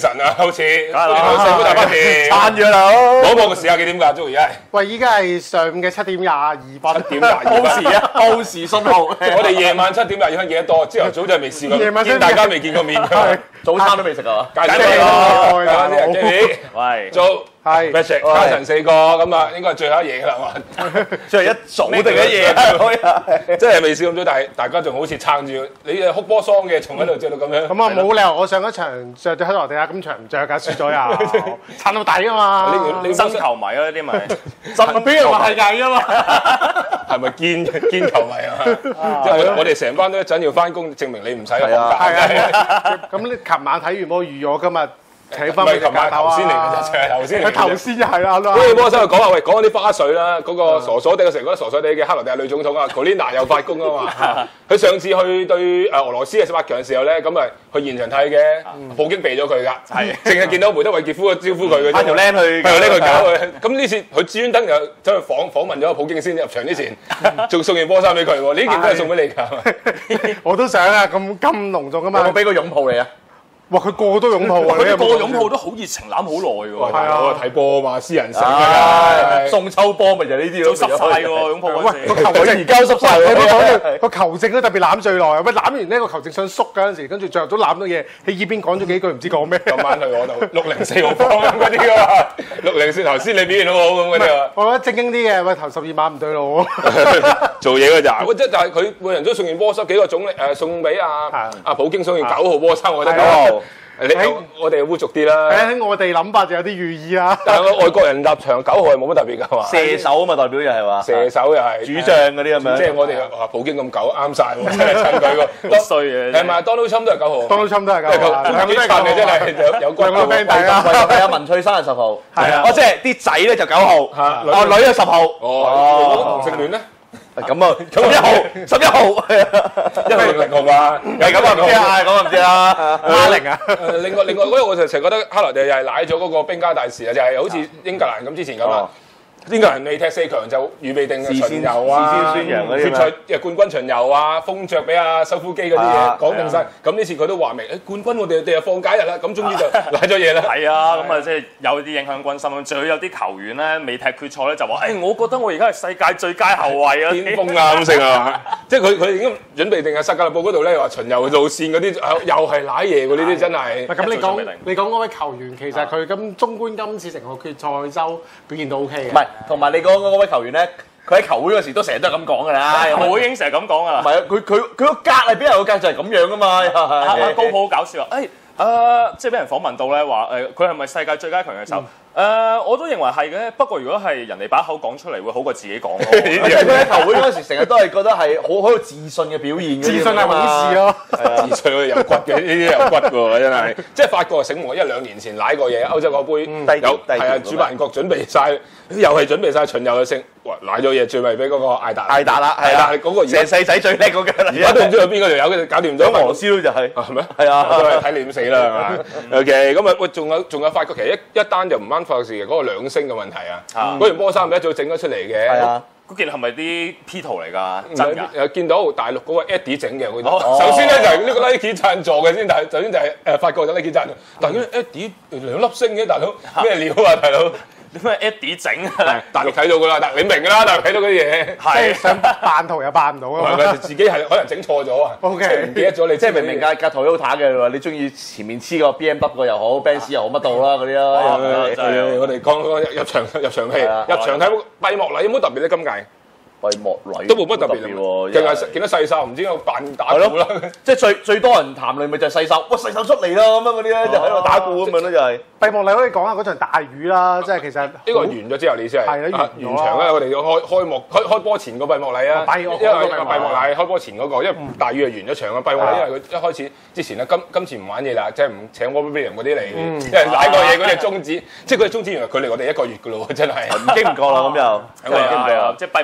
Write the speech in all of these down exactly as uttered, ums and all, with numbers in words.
神啊，好似四股大巴田撐住啦， 攞波嘅時間幾點㗎？都而家係喂，依家係上午嘅七點廿二分， 七點廿二報時啊，報時信號。 我哋夜晚七點廿二分記得多，朝頭早就未試過， 夜晚見大家未見過面㗎。 早餐都未食啊！ 介紹你咯， 啦啲人 Jamie 喂， 做係 Patrick 加神四個咁啊，應該係最後一夜㗎啦嘛。 即係一早定一夜啊！ 即係未試咁早，但係大家仲好似撐住你誒哭波桑嘅，仲喺度着到咁樣。 咁啊，冇理由我上一場着咗克羅地亞，今場唔着㗎，輸咗又撐到底啊嘛！ 呢呢真球迷啊，呢啲咪真俾人話係㗎嘛！ 係咪堅堅球迷啊？即係我我哋成班都一陣要翻工，證明你唔使係啊係啊！咁你琴晚睇完波預咗今日睇翻俾隻架頭頭先嚟嘅啫，就係頭先嚟嘅啫。 佢頭先就係啦， 嗰個波手講話，喂，講啲花絮啦，嗰個傻傻地嘅成個傻傻地嘅克羅地亞女總統啊 ，Kolina 又發功啊嘛。佢上次去對誒俄羅斯嘅十八強嘅時候咧，咁啊去現場睇嘅，普京避咗佢㗎，係淨係見到梅德韋傑夫啊招呼佢嘅啫。 派條僆去， 係呢佢搞佢。咁呢次佢專登又走去訪訪問咗普京先入場之前，仲送件波衫俾佢喎。呢件都係送俾你㗎。 我都想啊，咁咁隆重㗎嘛！ 有冇俾個擁抱你啊？ 哇！佢個個都擁抱啊！ 佢個擁抱都好熱情，攬好耐喎。 係啊，我睇波嘛，私人相唉，送秋波咪就係呢啲咯， 都濕晒喎，擁抱嗰喂，個時。 球證而家都濕晒你冇講喎。 個球證都特別攬最耐，喂攬完呢個球證想縮嗰陣時，跟住最後都攬到嘢，喺耳邊講咗幾句唔知講咩。 今晚去我度六零四號房咁嗰啲㗎嘛，六零四頭先你表現好好咁嗰啲啊， 我覺得正經啲嘅，喂頭十二碼唔對路喎。 做嘢㗎咋？喂，即係但係佢每人都送件波衫，幾個種誒送俾阿阿普京送件九號波衫，我覺得係啊九你我哋污俗啲啦。 喺我哋諗法就有啲寓意啦。 但係我外國人立場九號係冇乜特別㗎嘛。 射手啊嘛，代表又係話射手又係主將嗰啲咁樣。 即係我哋話普京咁狗啱晒喎，真係襯佢喎。 好衰嘅。 係咪 Donald Trump 都係九號？ Donald Trump 都係即係咁啊， 佢兩個都係襯嘅，真係有有骨兩個 friend 大家。 為為阿文翠生日十號， 係啊哦，即係啲仔咧就九號， 嚇哦女啊十號， 哦，同性戀咧？ 咁啊，十一號，十一號， 一號零號嘛， 係咁啊，唔知啊，咁啊唔知啦， 孖零啊！ 誒另外另外嗰個我就成日覺得克羅地亞又係賴咗嗰個兵家大事啊，就係好似英格蘭咁之前咁啊。英格蘭未踢四強就預備定嘅巡遊啊， 事先宣揚嗰啲決賽誒冠軍巡遊啊，封爵俾阿修夫基嗰啲嘢講定晒。咁呢次佢都話明誒冠軍我哋哋又放假日啦，咁終於就賴咗嘢啦。 係啊，咁啊即係有啲影響軍心。最有啲球員咧未踢決賽咧就話：誒，我覺得我而家係世界最佳後衞啊！ 巔峰啊咁成啊！即係佢佢已經準備定係薩格勒布嗰度咧話巡遊路線嗰啲，又係賴嘢喎！呢啲真係。 咁你講你講嗰位球員，其實佢咁綜觀今次成個決賽周表現都 OK 嘅。 唔係，同埋你講嗰位球員咧，佢喺球會嗰時都成日都係咁講㗎啦。 我已經成日咁講㗎啦。 唔係啊，佢佢佢個格係俾人個格就係咁樣㗎嘛。 阿阿高普好搞笑啊！誒誒，即係俾人訪問到咧話誒，佢係咪世界最佳球員嘅時候？誒，我都認為係嘅。不過如果係人哋把口講出嚟，會好過自己講。 即係佢喺球會嗰時成日都係覺得係好好有自信嘅表現。 自信係好事咯。 自信有骨嘅，呢啲有骨喎，真係。即係法國醒目，一兩年前舐過嘢，歐洲嗰杯有係啊，主辦國準備晒，又係準備晒巡遊嘅勝，哇舐咗嘢，最尾俾嗰個艾達。 艾達啦，係啦， 嗰個成世仔最叻嗰個啦。 而家都唔知有邊個條友嘅搞掂咗。 俄羅斯咯就係。 係咩？ 係啊， 都係睇你點死啦，係嘛？OK，咁啊，喂，仲有仲有法國其實一一單就唔關法國事嘅，嗰個兩星嘅問題啊，嗰件波衫咪一早整咗出嚟嘅。 係啊。 嗰件係咪啲 P 圖嚟㗎？真㗎？ 有見到大陸嗰個 Eddie 整嘅嗰啲。首先咧就係呢個 Nike 贊助嘅先，但係首先就係誒法國就 Nike 贊助。但係呢 Eddie 兩粒星嘅大佬咩料啊，大佬？ 點解 Eddie 整啊？ 大陸睇到㗎啦，但你明㗎啦，大陸睇到嗰啲嘢。 即係想扮圖又扮唔到啊嘛。 自己係可能整錯咗啊。 OK， 唔記得咗你， 即係明明架架 Toyota 嘅喎，你中意前面黐個 B M W 又好 Benz 又好乜到啦嗰啲啦。 我哋講講入場入場戲，入場睇閉幕禮有冇特別咧？今屆？ 閉幕禮都冇乜特別喎，淨係見到細哨，唔知有扮打鼓啦。 即係最最多人談論咪就係細手，哇細手出嚟啦咁樣嗰啲咧，就喺度打鼓咁樣咯，就係。 閉幕禮可以講下嗰場大雨啦，即係其實呢個完咗之後，你先係係啦， 完場咧，我哋要開開幕開開波前個閉幕禮啊，因為閉幕禮開波前嗰個，因為大雨係完咗場啊，閉幕禮因為佢一開始之前咧，今今次唔玩嘢啦，即係唔請 Robert Williams 嗰啲嚟，因為賴過嘢嗰啲終止，即係佢哋終止原來佢離我哋一個月噶咯喎，真係唔經唔覺啦咁又， 係啊，即係閉閉幕禮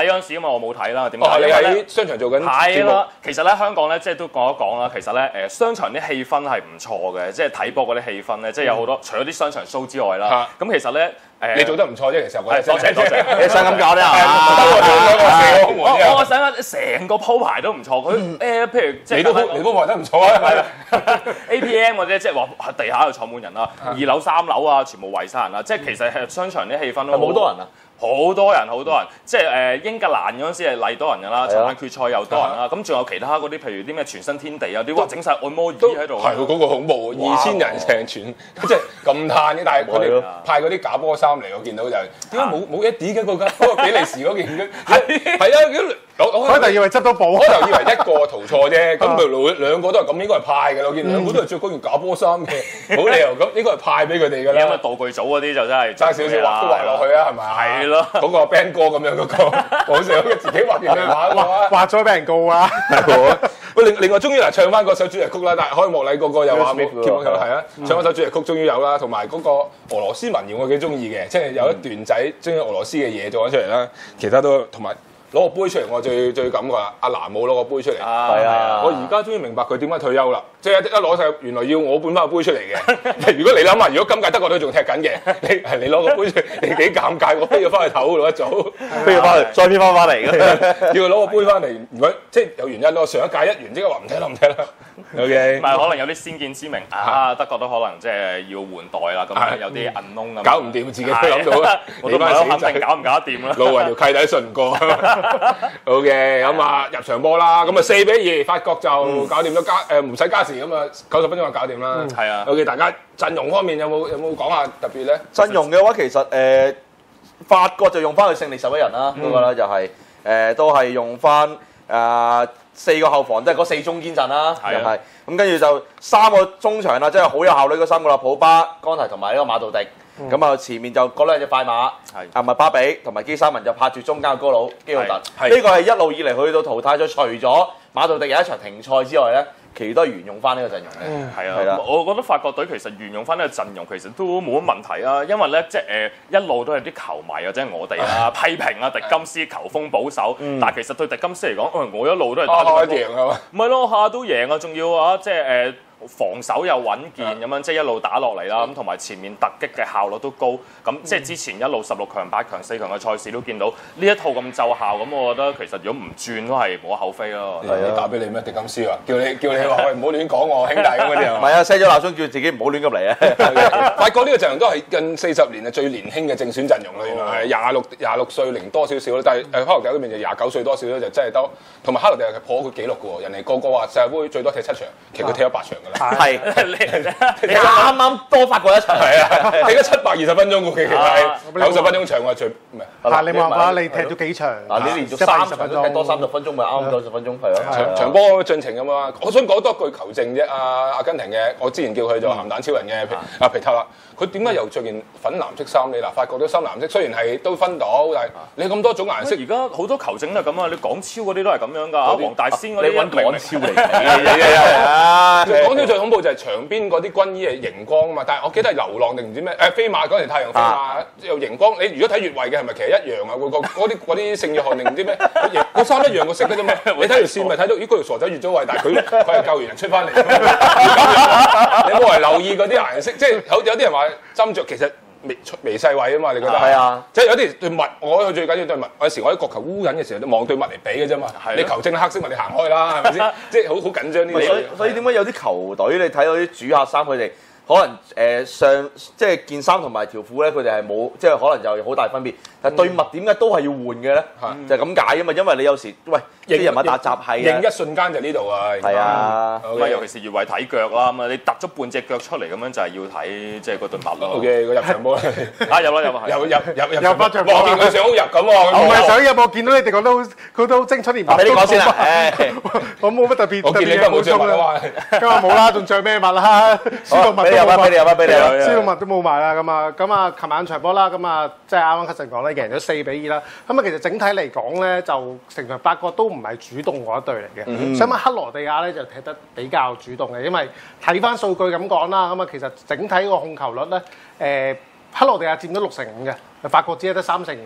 禮嗰陣時啊嘛，我冇睇啦。點哦， 解？ 你因為咧喺商場做緊節目。 係啦，其實咧香港咧即係都講一講啦。其實咧誒商場啲氣氛係唔錯嘅，即係睇波嗰啲氣氛咧，即係有好多除咗啲商場 show 之外啦。咁其實咧誒， 你做得唔錯啫，其實我係多謝多謝。 你想咁講咧我我想成個鋪排都唔錯。佢誒譬如即係你都你都鋪排得唔錯啊。 係啦 ，A P M 或者即係話地下又坐滿人啦，二樓三樓啊全部圍晒人啦，即係其實係商場啲氣氛都好多人啊。 好多人，好多人，即係誒英格蘭嗰陣時係例多人㗎啦，尋晚決賽又多人啦，咁仲有其他嗰啲，譬如啲咩全新天地啊，啲哇整晒按摩椅喺度， 係嗰個恐怖，二千人成全，即係咁嘆嘅，但係佢哋派嗰啲假波衫嚟，我見到就係點解冇冇一啲嘅嗰間嗰個比利時嗰件嘅，係係啊，我開頭以為執到寶， 開頭以為一個逃錯啫，咁佢兩兩個都係咁，應該係派嘅，我見兩個都係着嗰件假波衫嘅，冇理由咁，應該係派俾佢哋㗎啦。 因為道具組嗰啲就真係爭少少畫都畫落去啊，係咪啊？ 係咯， 嗰個 band 哥咁樣嗰個，好似佢自己畫完佢畫畫畫咗俾人告啊！ 喂，另另外終於嗱唱翻嗰首主題曲啦，但係開幕禮個個又話冇 keep 係啊，唱翻首主題曲終於有啦，同埋嗰個俄羅斯民謠我幾中意嘅，即係有一段仔將俄羅斯嘅嘢做咗出嚟啦，其他都同埋。攞個杯出嚟，我最最感覺啦！阿蘭冇攞個杯出嚟， 係啊！ 我而家終於明白佢點解退休啦，即係一一攞晒，原來要我搬翻個杯出嚟嘅。如果你諗下，如果今屆德國隊仲踢緊嘅，你係你攞個杯出嚟，你幾尷尬！我飛咗翻去唞咯一早， 飛咗翻去，再飛翻翻嚟嘅， 要攞個杯翻嚟。如果即係有原因咯，上一屆一完即刻話唔踢啦，唔踢啦。OK， 唔係可能有啲先見之明啊，德國都可能即係要換代啦，咁有啲銀窿咁。 搞唔掂，自己都諗到啦， 我都唔係好肯定搞唔搞得掂啦。 老雲條契弟信唔過。好嘅，咁啊入場波啦，咁啊四比二，法國就搞掂咗加誒唔使加時，咁啊九十分鐘就搞掂啦。 係啊。 OK，大家陣容方面有冇有冇講下特別咧？ 陣容嘅話，其實誒法國就用翻佢勝利十一人啦，嗰個咧就係誒都係用翻誒四個後防，即係嗰四中堅陣啦，又係咁跟住就三個中場啦，即係好有效率嗰三個啦，普巴、岡提同埋呢個馬杜迪。咁啊，前面就嗰兩隻快馬，啊麥巴比同埋基沙文就拍住中間嘅高佬基奧特。呢個係一路以嚟去到淘汰賽，除咗馬杜迪有一場停賽之外咧，其餘都係沿用翻呢個陣容嘅。 係啊，係啦，我覺得法國隊其實沿用翻呢個陣容其實都冇乜問題啊，因為咧即係誒一路都係啲球迷或者係我哋啦批評啊迪金斯球風保守，但係其實對迪金斯嚟講，我一路都係打開贏啊嘛， 唔係咯，下下都贏啊，仲要啊即係誒。防守又穩健咁樣，即係一路打落嚟啦。咁同埋前面突擊嘅效率都高。咁即係之前一路十六強、八強、四強嘅賽事都見到呢一套咁奏效。咁我覺得其實如果唔轉都係無可厚非咯。 你打俾你咩？迪金斯啊，叫你叫你話喂唔好亂講我兄弟咁嗰啲啊。 唔係啊 ，set 咗鬧鐘叫自己唔好亂咁嚟啊。 法國呢個陣容都係近四十年嘅最年輕嘅正選陣容啦，原來係廿六廿六歲零多少少啦。但係誒克羅地亞嗰邊就廿九歲多少少就真係得。同埋克羅地亞係破咗佢紀錄嘅喎，人哋個個話世界盃最多踢七場，其實佢踢咗八場㗎啦。 係。你啱啱多發過一場， 係啊，踢咗七百二十分鐘嘅，其實係九十分鐘場話最唔係。 嗱，你冇辦法，你踢咗幾場？ 嗱，你連續三十分鐘，踢多三十分鐘咪啱九十分鐘，係啊。 場場波進程咁啊！我想講多句求證啫，阿阿根廷嘅，我之前叫佢做鹹蛋超人嘅阿皮塔啦，佢點解又着件粉藍色衫？你嗱，法國都深藍色，雖然係都分到，但係你咁多種顏色， 而家好多球證都係咁啊！你港超嗰啲都係咁樣㗎，黃大仙嗰啲你揾港超嚟睇。港超最恐怖就係場邊嗰啲軍衣係熒光啊嘛，但係我記得係流浪定唔知咩誒飛馬嗰陣太陽飛馬又熒光。你如果睇越位嘅係咪其實一樣啊？個嗰啲嗰啲聖約翰定唔知咩？個衫一樣個色嘅啫嘛。你睇條線咪睇到咦嗰條傻仔越咗位，但係佢佢係救完人出翻嚟。你冇人留意嗰啲顏色，即係有有啲人話斟酌其實微微細位啊嘛，你覺得？ 係啊， 即係有啲對襪，我覺得最緊要對襪。有時我喺角球污緊嘅時候，都望對襪嚟比嘅啫嘛。你球證黑色，你行開啦，係咪先？即係好好緊張呢啲。 所以所以點解有啲球隊你睇到啲主客衫佢哋？可能誒、呃、上即係件衫同埋條褲咧，佢哋係冇即係可能就好大分別。但係對襪點解都係要換嘅咧？嗯、就係咁解啊嘛，因為你有時喂啲人物打雜係認一瞬間就呢度啊。 係啊， 咁啊 Okay. 尤其是越位睇腳啦，咁啊你突咗半隻腳出嚟咁樣就係要睇即係嗰對襪咯。 O K，個入場波啊入啦入啦， 入入入入入翻場波， 我見佢想好入咁喎。 我唔係想入，我見到你哋講得好，佢都好精出連俾你講先啦。 我冇乜特別。 我見你今日冇着襪啊， 今日冇啦，仲着咩襪啦？輸到襪都冇埋， 俾你入啊！俾你入啊！ 輸到襪都冇埋啦。咁啊，咁啊，琴晚場波啦，咁啊，即係啱啱 Cusson 講咧，贏咗四比二啦。咁啊，其實整體嚟講咧，就成場法國都唔係主動嗰一隊嚟嘅。相反克羅地亞咧就踢得比較主動嘅，因為睇翻數據咁講啦，咁啊，其實整體個控球率咧，誒，克羅地亞佔咗六成五嘅，法國只係得三成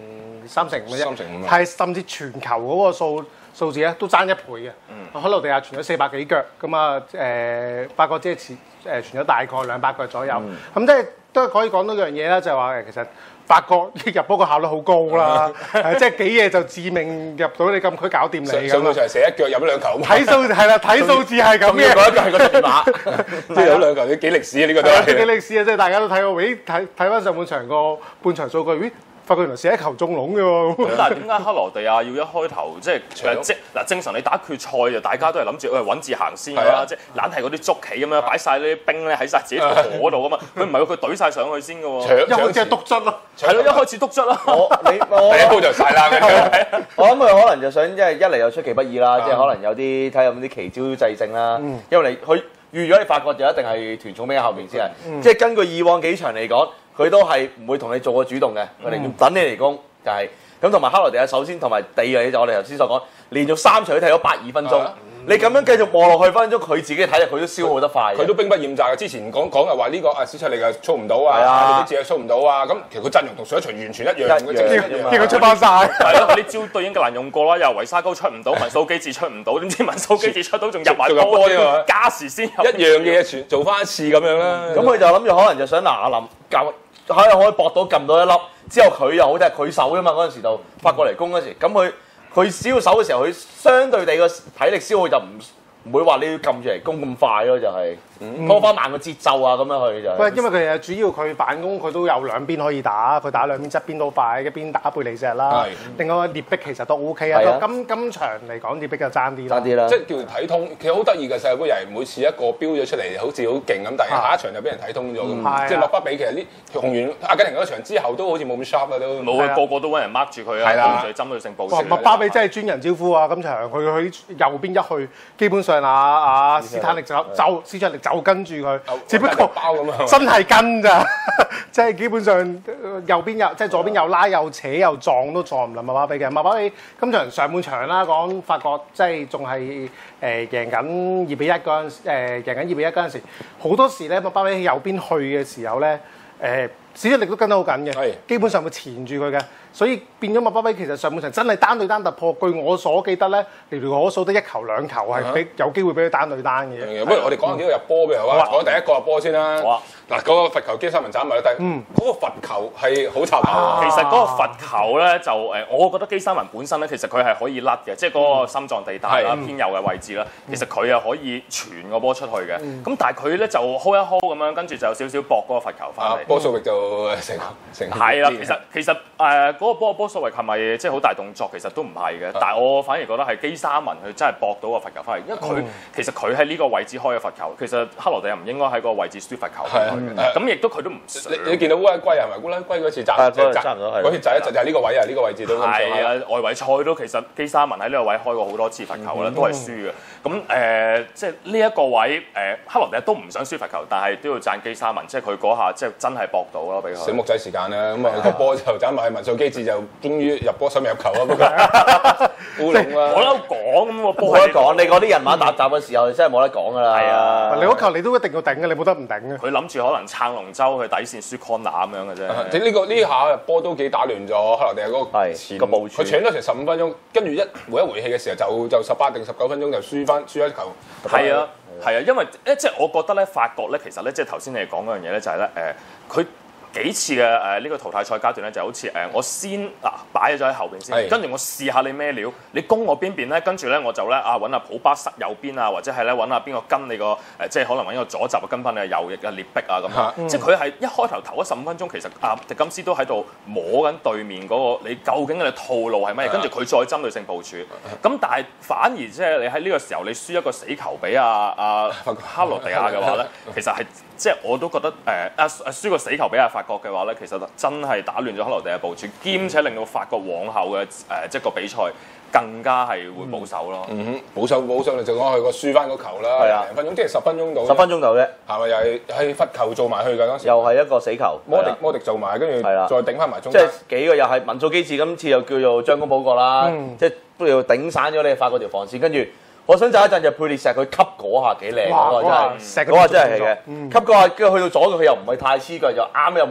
三成五嘅啫， 三成五啊係甚至全球嗰個數數字咧都爭一倍嘅。 嗯、 克羅地亞傳咗四百幾腳，咁啊誒法國即係傳誒傳咗大概兩百腳左右，咁、 嗯、 即係都可以講到一樣嘢啦，就係話誒其實。法國入波個效率好高啦，即係幾嘢就致命入到你禁區搞掂你上到場射一腳入咗兩球。 睇數係啦，睇數字係咁嘅。 嗰一個係個電話， 即係有兩球都幾歷史啊！呢個都係幾歷史啊！即係大家都睇過，咦？睇睇翻上半場個半場數據，咦？發覺原來射一球中籠嘅喎。 咁但係點解克羅地亞要一開頭即係即嗱正常你打決賽就大家都係諗住誒穩字行先㗎啦，即係懶係嗰啲捉棋咁樣擺晒啲兵咧喺晒自己嗰度㗎嘛，佢唔係佢懟晒上去先㗎喎。 一開始係篤質咯， 係咯，一開始篤質啦。 我你我第一鋪就晒啦。 我諗佢可能就想即係一嚟又出其不意啦，即係可能有啲睇下有冇啲奇招制勝啦。因為你佢預咗你法國就一定係團重兵喺後邊先係，即係根據以往幾場嚟講。佢都係唔會同你做個主動嘅，佢哋要等你嚟攻，就係咁。同埋克羅地亞首先同埋第二樣嘢就我哋頭先所講，連續三場都踢咗八二分鐘。你咁樣繼續望落去分鐘，佢自己睇嚟佢都消耗得快。 佢都兵不厭詐嘅。之前講講係話呢個啊史卓力啊操唔到啊，啲字又操唔到啊。咁其實佢陣容同上一場完全一樣， 結果出翻晒。 係咯，呢招對英格蘭用過啦，又維沙高出唔到，文素基治出唔到，點知文素基治出到仲入埋波添啊！加時先入一樣嘅嘢全做翻一次咁樣啦。 咁佢就諗住可能就想嗱阿林教。可以可以搏到撳到一粒，之後佢又好睇佢守啫嘛，嗰陣時就發過嚟攻嗰時，咁佢佢只要守嘅時候，佢相對地個體力消耗就唔唔會話你要撳住嚟攻咁快咯，就係、是、拖翻慢個節奏啊咁樣去就。 喂，因為佢誒主要佢反攻佢都有兩邊可以打，佢打兩邊側邊都快，一邊打貝利石啦。另外裂壁其實都 O K 啊。今今場嚟講裂壁就爭啲啦。 爭啲啦。 即係叫睇通，其實好得意嘅世界盃又係每次一個標咗出嚟，好似好勁咁，但係下一場就俾人睇通咗咁。即係洛巴比其實呢紅完阿根廷嗰場之後都好似冇咁 sharp 啦都。 冇啊，個個都揾人 mark 住佢啊，咁就針對性部署。 洛巴比真係專人招呼啊！今場佢去右邊一去，基本上啊啊斯坦力就就斯坦力就跟住佢。只不過包咁樣， 真係跟咋，即係基本上右邊又即係左邊又拉又扯又撞都撞唔冧麥巴比嘅。麥巴比今場上半場啦，講法國即係仲係誒贏緊二比一嗰陣，誒贏緊二比一嗰陣時，好多時咧麥巴比喺右邊去嘅時候咧，誒史迪力都跟得好緊嘅，基本上會纏住佢嘅。所以變咗麥巴比其實上半場真係單對單突破，據我所記得咧，寥寥可數得一球兩球係俾有機會俾佢單對單嘅。 不如我哋講下幾個入波嘅好啊，講第一個入波先啦。嗱，嗰個罰球基沙文斬埋啦，但係嗰個罰球係好插頭。 其實嗰個罰球咧就誒，我覺得基沙文本身咧，其實佢係可以甩嘅，即係嗰個心臟地帶啦、偏右嘅位置啦，其實佢係可以傳個波出去嘅。咁但係佢咧就 hold 一 hold 咁樣，跟住就有少少搏嗰個罰球翻嚟。 波數域就成成係啦，其實其實誒嗰個波波數域係咪即係好大動作？其實都唔係嘅，但係我反而覺得係基沙文佢真係搏到個罰球翻嚟，因為佢其實佢喺呢個位置開嘅罰球，其實克羅地亞唔應該喺個位置輸罰球。咁亦都佢都唔想。 你你見到烏拉圭係咪烏拉圭嗰次擲擲嗰次擲一擲就係呢個位啊？呢個位置都係啊！外圍賽都其實基沙文喺呢個位開過好多次罰球啦，都係輸嘅。咁誒，即係呢一個位誒，克羅地亞都唔想輸罰球，但係都要讚基沙文，即係佢嗰下即係真係搏到咯，俾佢。醒目仔時間啦，咁啊個波就斬埋文素基治就終於入波，想入球啊！不過烏龍啊！ 冇得講咁個波。 冇得講，你嗰啲人馬搭雜嘅時候，真係冇得講㗎啦。 係啊， 你嗰球你都一定要頂嘅，你冇得唔頂嘅。 佢諗住可能撐龍舟去底線輸 corner 咁樣嘅啫。 即呢個呢下波都幾打亂咗克羅地亞嗰個前個部署。 佢搶咗成十五分鐘，跟住一回一回氣嘅時候就就十八定十九分鐘就輸翻輸一球。 係啊係啊，因為咧即係我覺得咧法國咧其實咧即係頭先你哋講嗰樣嘢咧就係咧誒佢。幾次嘅誒呢個淘汰賽階段咧，就好似誒、呃、我先嗱擺咗喺後邊先，跟住我試下你咩料，你攻我邊邊咧，跟住咧我就咧啊揾阿普巴塞右邊啊，或者係咧揾阿邊個跟你個誒、呃，即係可能揾個左閘跟翻你右翼嘅列壁啊咁樣，嗯、即係佢係一開頭頭嗰十五分鐘，其實阿迪金斯都喺度摸緊對面嗰、那個你究竟嘅套路係乜嘢，跟住佢再針對性部署，咁但係反而即係你喺呢個時候你輸一個死球俾阿阿克羅地亞嘅話咧，其實係。即係我都覺得誒啊啊輸個死球俾阿法國嘅話咧，其實真係打亂咗克羅地亞部署，兼且令到法國往後嘅誒、呃、即係個比賽更加係會保守咯。 嗯哼，保守保守就講佢個輸翻個球啦。係啊，零分鐘即係十分鐘到。 十分鐘到啫。 係咪又係係罰球做埋去㗎嗰時？ 又係一個死球。 摩迪摩迪做埋，跟住再頂翻埋中。 即係幾個又係文素基治，今次又叫做將功補過啦。嗯、即係都要頂散咗你法國條防線，跟住。我想就一陣就佩列石佢吸嗰下幾靚嗰個真係，嗰下真係係嘅。吸嗰下跟住去到左佢又唔係太黐腳，就啱又冇，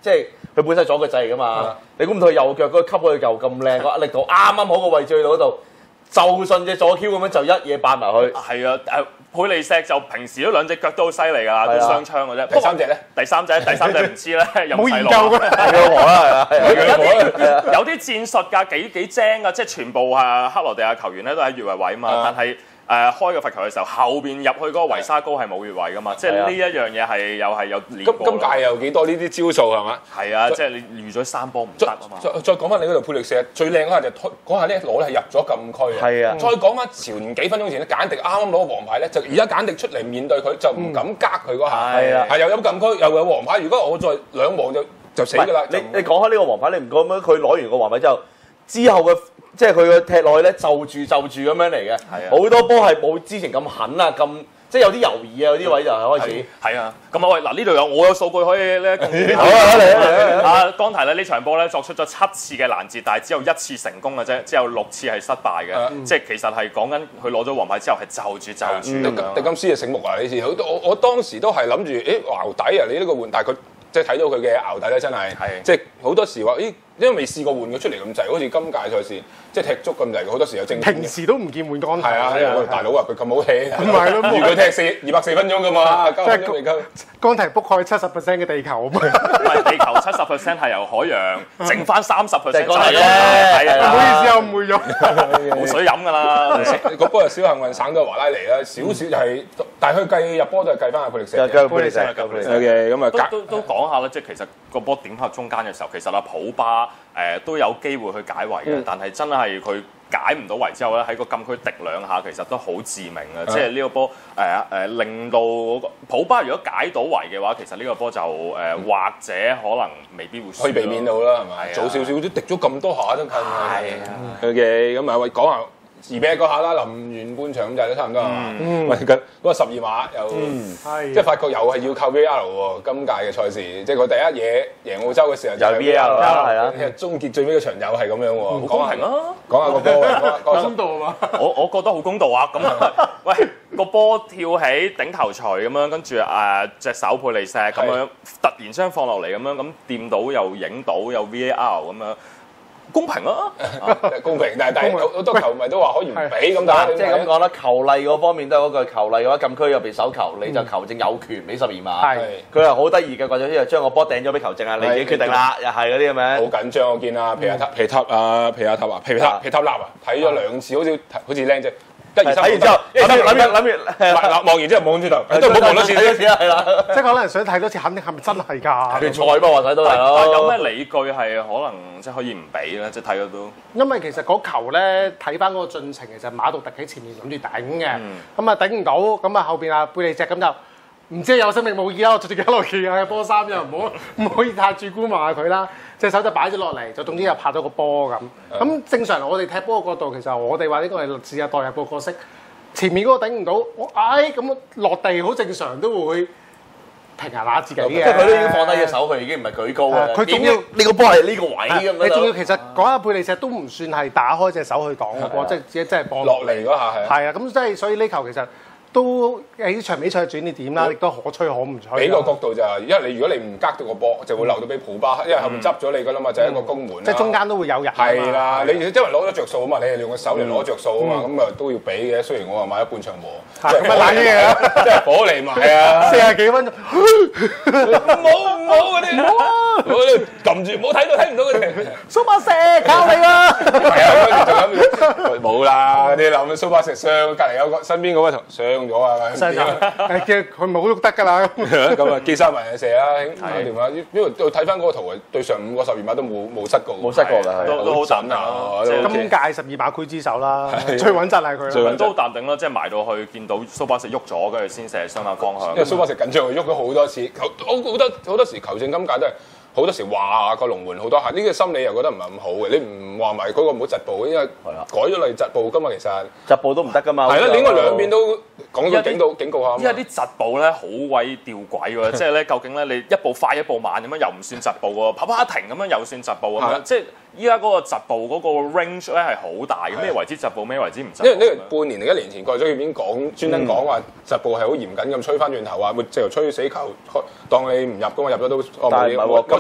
即係佢本身左腳仔嚟噶嘛，你估唔到佢右腳嗰個吸佢又咁靚，個壓力度啱啱好個位置去到嗰度，就順隻左 Q 咁樣就一嘢扮埋去。 係啊，誒佩利錫就平時都兩隻腳都好犀利㗎啦，都雙槍嘅啫。 第三隻咧？ 第三隻，第三隻唔知咧，有冇研究㗎。 佢和啦，係啊， 有啲戰術㗎，幾幾精㗎，即係全部啊克羅地亞球員咧都喺越位位啊嘛，但係。誒、呃、開個罰球嘅時候，後邊入去嗰個維沙高係冇越位噶嘛，即係呢一樣嘢係又係有練過。 今屆有幾多呢啲招數係嘛？ 係啊，即係你預咗三波唔得啊嘛。 再再講翻你嗰度佩力錫最靚嗰下就嗰下咧攞咧係入咗禁區啊！ 係啊， 再講翻朝年幾分鐘前咧，簡迪啱啱攞個黃牌咧，就而家簡迪出嚟面對佢就唔敢隔佢嗰下。 係啊， 係又有禁區又有黃牌，如果我再兩黃就就死㗎啦！ 你你講開呢個黃牌，你唔覺得佢攞完個黃牌之後，之後嘅即係佢嘅踢落去咧，就住就住咁樣嚟嘅。係啊，好多波係冇之前咁狠啊，咁即係有啲猶豫啊，有啲位就係開始。 係啊，咁啊喂，嗱呢度有我有數據可以咧。 好啊，嚟啊嚟啊！ 啊，剛提咧呢場波咧作出咗七次嘅攔截，但係只有一次成功嘅啫，只有六次係失敗嘅。即係其實係講緊佢攞咗黃牌之後係就住就住。 迪金斯就醒目啦呢次，我我當時都係諗住，誒淆底啊！你呢個換，但係佢即係睇到佢嘅淆底咧，真係即係好多時話，咦？因為未試過換佢出嚟咁滯，好似今屆賽事即係踢足咁滯，好多時有正。 平時都唔見換杆。 係啊，大佬啊，佢咁好氣， 唔係咯， 預佢踢四二百四分鐘㗎嘛，交分都未夠。 剛提 book 開七十 percent 嘅地球啊嘛， 唔係地球七十 percent 係由海洋，剩翻三十 percent 就係咧， 係啊， 唔好意思啊，誤會咗， 冇水飲㗎啦。 嗰波係小幸運省到華拉尼啦，少少就係，但係佢計入波都係計翻阿佩力錫。 計佩力錫，計佩力錫。 嘅咁啊， 都都講下啦，即係其實個波點喺中間嘅時候，其實阿普巴誒都有機會去解圍嘅，但係真係佢解唔到圍之後咧，喺個禁區滴兩下，其實都好致命嘅。即係呢個波誒誒令到普巴如果解到圍嘅話，其實呢個波就誒或者可能未必會可以避免到啦，係咪？早少少都滴咗咁多下都係。係啊。嘅咁啊，喂，講下二比一嗰下啦，臨完半場咁就都差唔多係嘛？喂，嗰個十二碼又即係法國又係要靠 V A R 喎，今屆嘅賽事，即係佢第一嘢贏澳洲嘅時候就係 V A R 啦，係啊，終結最尾嘅場又係咁樣喎。 好公平啊！ 講下個波， 好公道啊嘛！ 我我覺得好公道啊！咁啊，喂，個波跳起頂頭錘咁樣，跟住誒隻手佩利錫咁樣突然間放落嚟咁樣，咁掂到又影到又 V A R 咁樣。公平啊！ 公平，但係但係好多球迷都話可以唔俾咁，但係即係咁講啦，球例嗰方面都係嗰句球例嘅話，禁區入邊手球，你就球證有權俾十二碼。係，佢係好得意嘅，或者將個波掟咗俾球證啊，你自己決定啦，又係嗰啲咁樣。好緊張，我見啊皮亞塔皮塔啊皮亞塔啊皮塔皮塔納啊，睇咗兩次，好似好似靚啫。睇完之後，諗住諗住諗住，望完之後望轉頭，都唔好望多次先。 係啦， 即係可能想睇多次，肯定係咪真係㗎？ 決賽嘛話睇到係咯。 有咩理據係可能即係可以唔俾咧？即係睇到都。 因為其實嗰球咧睇翻嗰個進程，其實馬杜特喺前面諗住頂嘅，咁啊頂唔到，咁啊後邊啊貝利錫咁就唔知有生命冇意啦，我着住幾多件啊波衫又唔好唔可以太主觀望下佢啦，隻手就擺咗落嚟，就總之又拍咗個波咁。咁正常我哋踢波嘅角度，其實我哋話呢個係試下代入個角色，前面嗰個頂唔到，我唉咁落地好正常都會平衡下自己嘅。 即係佢都已經放低隻手，佢已經唔係舉高嘅。 佢仲要呢個波係呢個位咁樣。 你仲要其實講下貝利錫都唔算係打開隻手去擋個波，即係只係真係幫落嚟嗰下係。 係啊，咁即係所以呢球其實。都喺場比賽轉捩點啦，亦都可吹可唔吹。 俾個角度就係，因為你如果你唔隔到個波，就會留到俾普巴，因為後面執咗你噶啦嘛，就係一個攻門。 即係中間都會有人。 係啦，你因為攞咗着數啊嘛，你係用個手嚟攞着數啊嘛，咁啊都要俾嘅。雖然我話買咗半場和， 咁啊懶嘢啊， 即係火嚟買啊， 四十幾分鐘， 唔好唔好嗰啲，唔好撳住，唔好睇到睇唔到嗰啲。 蘇巴石靠你啦！ 係啊，跟住仲諗冇啦，你諗蘇巴石傷，隔離有個身邊嗰位同傷咗啊， 傷咗，誒叫佢冇喐得㗎啦。 咁啊，基沙文嘅射啦，打電話，因為睇翻嗰個圖係對上五個十二碼都冇冇失過， 冇失過㗎， 都都好準啊！ 今屆十二碼區之首啦，最穩陣係佢。 最穩都好淡定啦，即係埋到去見到蘇巴石喐咗，跟住先射相反方向。 因為蘇巴石緊張，佢喐咗好多次，球好好多好多時球證今屆都係。好多時話個龍門好多下，呢個心理又覺得唔係咁好嘅。你唔話埋嗰個唔好疾步，因為改咗嚟疾步㗎嘛，其實疾步都唔得㗎嘛。 係啦，你應該兩邊都講到警告警告下。 因為啲疾步咧好鬼吊詭喎，即係咧究竟咧你一步快一步慢咁樣又唔算疾步喎，跑跑停咁樣又算疾步咁樣，即係依家嗰個疾步嗰個 range 咧係好大嘅，咩為之疾步，咩為之唔疾步？ 因為呢個半年定一年前過咗已經講專登講話疾步係好嚴謹咁吹翻轉頭啊，會直頭吹死球，當你唔入㗎嘛，入咗都。 但係唔係喎，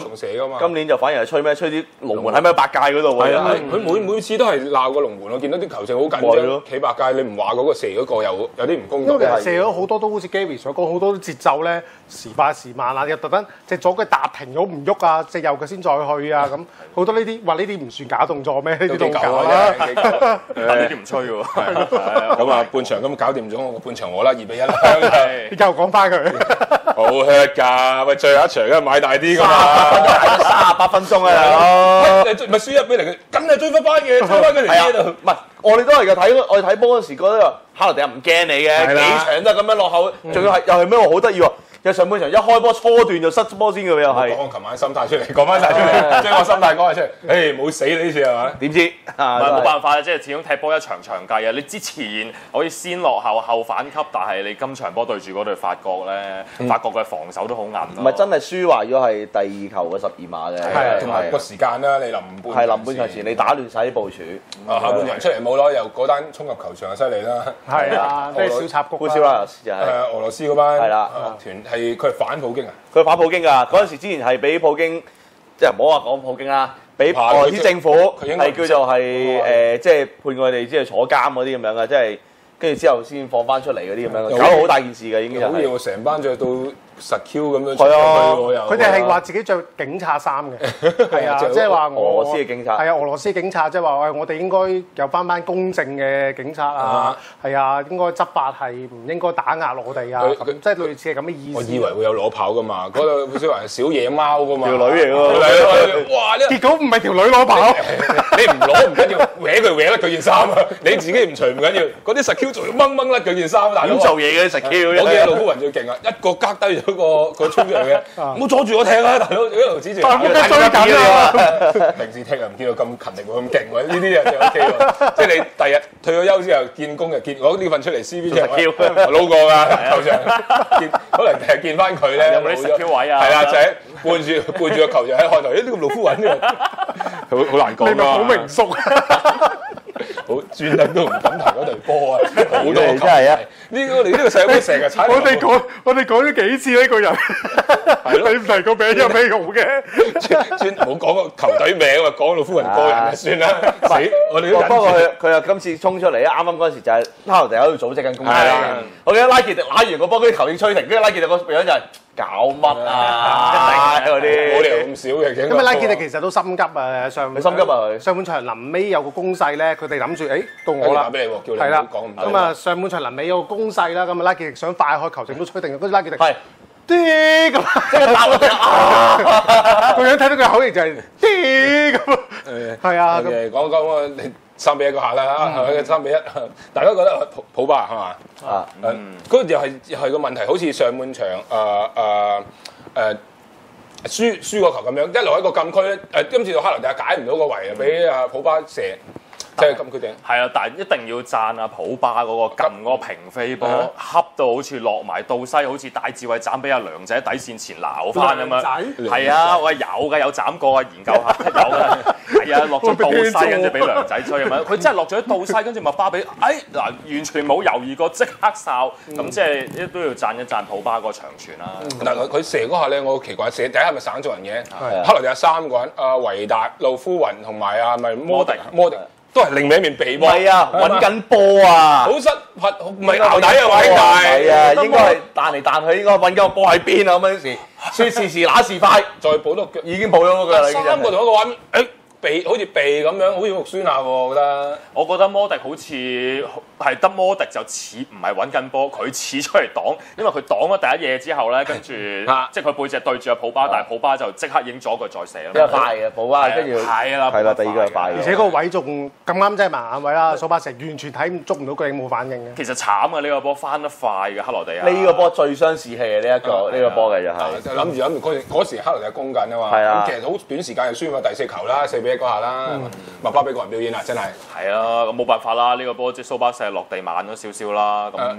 同蛇噶嘛。 今年就反而係吹咩？吹啲龍門喺咩八界嗰度喎。 係啊，佢每每次都係鬧個龍門，我見到啲球證好緊張，企八界，你唔話嗰個蛇嗰個有有啲唔公道。 因為其實射咗好多都好似 Gary 所講，好多節奏咧時快時慢啊，又特登隻左腳踏停咗唔喐啊，隻右腳先再去啊，咁好多呢啲話呢啲唔算假動作咩？呢啲都假啦。 但呢啲唔吹喎。 咁啊，半場咁搞掂咗我個半場我啦，二比一啦。 你繼續講翻佢。 好 hurt 㗎，喂，最後一場梗係買大啲㗎嘛。 三十八分鐘啊，大佬。 喂，咪輸一比零，梗係追翻翻嘅，追翻佢嚟呢度。 唔係，我哋都係嘅睇，我哋睇波嗰時覺得克羅地亞唔驚你嘅，幾場都係咁樣落後，仲要係又係咩喎？好得意喎！又上半場一開波初段就失波先嘅又係。 講我琴晚心態出嚟，講翻晒出嚟，將我心態講晒出嚟。誒，冇死你呢次係嘛？ 點知？ 唔係冇辦法，即係始終踢波一場場計啊！你之前可以先落後後反級，但係你今場波對住嗰隊法國咧，法國嘅防守都好硬。 唔係真係輸壞咗係第二球嘅十二碼嘅。 係，同埋個時間啦，你臨半係臨半場前你打亂晒啲部署。 啊，下半場出嚟冇咯，又嗰單衝入球場就犀利啦。 係啊，即係小插曲。 古斯拉又係。 係啊，俄羅斯嗰班係啦團係佢係反普京啊。 佢反普京㗎，嗰陣時之前係俾普京，即係唔好話講普京啦，俾俄羅斯政府係叫做係誒，即係判佢哋即係坐監嗰啲咁樣嘅，即係跟住之後先放翻出嚟嗰啲咁樣，搞到好大件事嘅已經就係。 好似成班着到實 Q 咁樣。 係啊， 佢哋係話自己着警察衫嘅，係啊，即係話俄羅斯嘅警察。 係啊，俄羅斯警察即係話，喂，我哋應該有翻班公正嘅警察啊，係啊，應該執法係唔應該打壓我哋啊，即係類似係咁嘅意思。 我以為會有裸跑噶嘛，嗰度好似話小野貓噶嘛。 條女嚟喎。 哇！ 結果唔係條女攞跑， 你唔攞唔緊要，搲佢搲甩佢件衫啊！你自己唔除唔緊要，嗰啲實 Q 仲要掹掹甩佢件衫，大佬。 點做嘢嘅實 Q？ 我見老夫雲最勁啊，一個隔低咗個個衝出嚟嘅，唔好阻住我踢啊！大佬一路指住。 大夫追緊啊！ 平時踢又唔見到咁勤力喎，咁勁喎，呢啲就 O K 喎。即係你第日退咗休之後見工就見攞呢份出嚟 C V 出嚟，我撈過㗎球場，見可能第日見翻佢咧， 有冇啲實 Q 位啊？ 係啊，就喺伴住伴住個球場喺看台，咦呢個老夫雲呢個，好好難講。 你咪好明熟。 好專登都唔敢提嗰隊波啊！好多真係啊！ 呢個我哋呢個社會成日踩。 我哋講我哋講咗幾次呢個人，你唔提個名有咩用嘅？ 專唔好講個球隊名啊，講到夫人個人就算啦。死！我哋都不過佢佢又今次衝出嚟啱啱嗰陣時就係克羅地亞喺度組織緊攻勢。我記得拉傑迪拉完個波，嗰啲球員吹停，跟住拉傑迪個樣就係搞乜啊嗰啲。 冇理由咁少嘅。 咁啊拉傑迪其實都心急啊，上你心急啊佢。 上半場臨尾有個攻勢咧，佢哋諗住誒到我啦， 俾你喎，叫你係啦， 講唔咁啊上半場臨尾有個攻勢啦，咁啊拉傑迪想快開球證都吹定，跟住拉傑迪係啲咁，即係打我哋啊！個樣睇到佢口型就係啲咁，係啊咁。 講講啊，你三比一個下啦嚇，係咪三比一？大家覺得普普巴係嘛？啊，嗰又係又係個問題，好似上半場誒誒誒輸輸個球咁樣，一路喺個禁區咧誒，今次到克羅地亞解唔到個圍啊，俾阿普巴射。即係咁決定。係啊，但係一定要讚阿普巴嗰個撳嗰個平飛波，恰到好似落埋倒西，好似戴志偉斬俾阿梁仔底線前撈翻咁樣。係啊，喂有㗎，有斬過啊，研究下有㗎。係啊，落咗倒西跟住俾梁仔吹咁樣，佢真係落咗倒西跟住麥巴比，哎嗱完全冇猶豫過，即刻哨。咁即係都要讚一讚普巴個長傳啦。 但係佢射嗰下咧，我好奇怪，射第一係咪省咗人嘅？克羅地亞三個人，阿維達、路夫雲同埋阿咪摩迪摩迪。都係另一面避波， 係啊，揾緊波啊， 好失核，唔係淆底啊，位大， 係啊，應該係彈嚟彈去，應該揾緊個波喺邊啊咁嗰陣時，説時時那時快， 再補多腳， 已經補咗嗰個啦， 三個同一個畫面，誒避好似避咁樣，好似肉酸下喎，我覺得。 我覺得摩迪好似係得摩迪就似唔係揾緊波，佢似出嚟擋，因為佢擋咗第一嘢之後咧，跟住即係佢背脊對住阿普巴，但係普巴就即刻影咗佢再射啦。 比較快嘅普巴，跟住係啦， 係啦，第二個係快嘅。 而且個位仲咁啱，真係盲眼位啦，蘇巴成完全睇唔捉唔到佢，冇反應嘅。 其實慘嘅呢個波翻得快嘅克羅地亞。 呢個波最傷士氣嘅呢一個呢個波嘅就係。 就諗住諗住嗰時嗰時克羅地亞攻緊啊嘛。 係啊。 咁其實好短時間就輸咗第四球啦，四比一嗰下啦。麥巴比個人表演啦，真係。 係啊，咁冇辦法啦，呢個波即係蘇巴石落地慢咗少少啦，咁